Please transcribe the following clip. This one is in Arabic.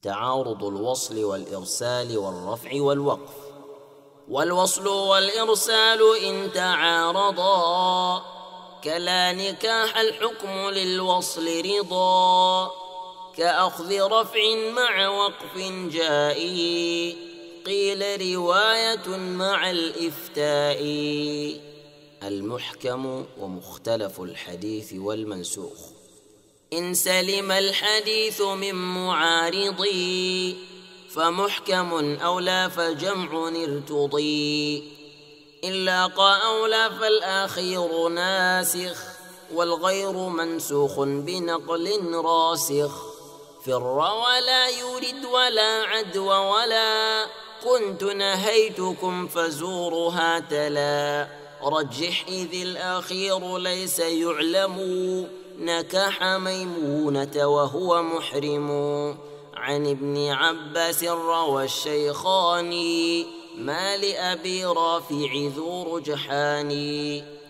تعارض الوصل والإرسال والرفع والوقف. والوصل والإرسال إن تعارضا كلا نكاح الحكم للوصل رضا، كأخذ رفع مع وقف جائي، قيل رواية مع الإفتاء. المحكم ومختلف الحديث والمنسوخ. إن سلم الحديث من معارض فمحكم أولى فجمع ارتضي، إن لاقى أولى فالأخير ناسخ، والغير منسوخ بنقل راسخ. فر ولا يرد ولا عدو ولا، كنت نهيتكم فزورها تلا. رجح إذ الأخير ليس يعلم، نكح ميمونة وهو محرم. عن ابن عباس روى الشيخان، ما لأبي رافع ذو رجحان.